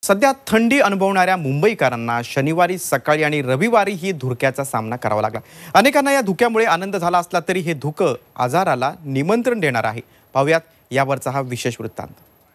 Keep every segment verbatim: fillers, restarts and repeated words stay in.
सध्या थंडी अनुभवणाऱ्या मुंबईकरांना शनिवारी सकाळी आणि रविवारी ही धुक्याचा सामना करावा लागला। अनेकांना या धुक्यामुळे आनंद झाला असला तरी हे धुकं आजाराला निमंत्रण देणार आहे। पाहूयात यावरचा हा विशेष वृत्तांत।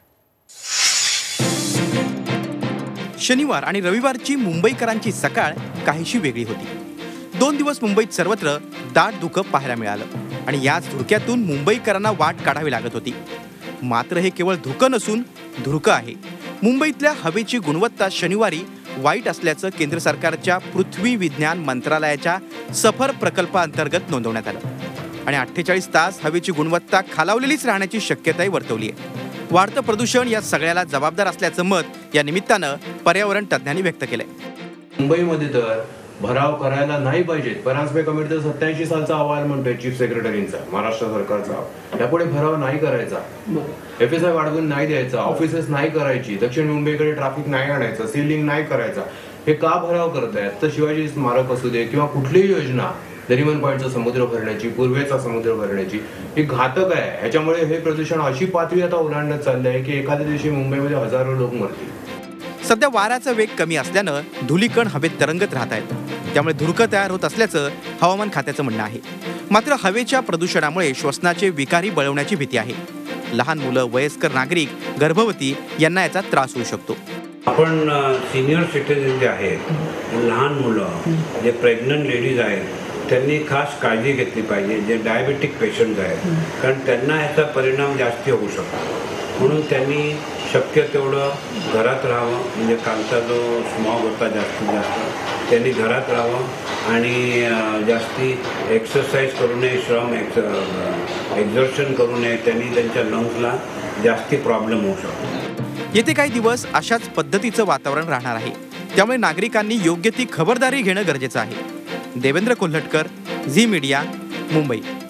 शनिवार आणि रविवारची मुंबईकरांची सकाळ काहीशी वेगळी होती। दोन दिवस मुंबईत सर्वत्र दाट धुकं पाहायला मिळालं आणि याच धुक्यातून मुंबईकरांना वाट काढावी लागत होती। मात्र हे केवळ धुकं नसून धुरकं आहे। मुंबईतल्या हवेची गुणवत्ता शनिवारी वाईट असल्याचं केंद्र सरकारच्या पृथ्वी विज्ञान मंत्रालयाच्या सफर प्रकल्पाअंतर्गत नोंदवण्यात आलं आणि अठ्ठेचाळीस तास हवेची गुणवत्ता खालावलेलीच राहण्याची शक्यताही वर्तवली आहे। वाढतं प्रदूषण या सगळ्याला जबाबदार असल्याचं मत या निमित्तानं पर्यावरण तज्ज्ञांनी व्यक्त केलंय। मुंबईमध्ये तर भराव करायला नाही पाहिजे। परांजपे कमिटी सत्याऐंशी सालचा अहवाल म्हणतोय चीफ सेक्रेटरींचा, महाराष्ट्र सरकारचा, यापुढे भराव नाही करायचा, एफ एस आय वाढवून नाही द्यायचा, ऑफिसेस नाही करायची, दक्षिण मुंबईकडे ट्रॅफिक नाही आणायचं, सीलिंग नाही करायचा। हे का भराव करतायत? तर शिवाजी स्मारक असू दे किंवा कुठलीही योजना नरिमन पॉईंटचा समुद्र भरण्याची, पूर्वेचा समुद्र भरण्याची, ही घातक आहे। ह्याच्यामुळे हे प्रदूषण अशी पातळी आता ओलांडत चाललंय की एखाद्या दिवशी मुंबईमध्ये हजारो लोक मरतील। सध्या वाऱ्याचा वेग कमी असल्यानं धुलीकण हवेत तरंगत राहत आहेत, त्यामुळे धुरकं तयार होत असल्याचं हवामान खात्याचं म्हणणं आहे। मात्र हवेच्या प्रदूषणामुळे श्वसनाचे विकारी बळवण्याची भीती आहे। लहान मुलं, वयस्कर नागरिक, गर्भवती यांना याचा त्रास होऊ शकतो। आपण सिनियर सिटीजन जे आहेत, लहान मुलं, जे प्रेग्नंट लेडीज आहेत, त्यांनी खास काळजी घेतली पाहिजे। जे डायबेटिक पेशंट आहेत, कारण त्यांना याचा परिणाम जास्त होऊ शकतो, म्हणून त्यांनी शक्य तेवढं घरात राहावं। म्हणजे कालचा जो स्मॉग होता जास्तीत जास्त, त्यांनी घरात राहावं आणि जास्ती एक्सरसाइज करू नये, श्रम एक्स एक्झर्शन करू नये, त्यांनी त्यांच्या लंग्सला जास्ती प्रॉब्लेम होऊ शकतो। येथे काही दिवस अशाच पद्धतीचं वातावरण राहणार आहे, त्यामुळे नागरिकांनी योग्य ती खबरदारी घेणं गरजेचं आहे। Devendra Kolhatkar, Zee media, Mumbai.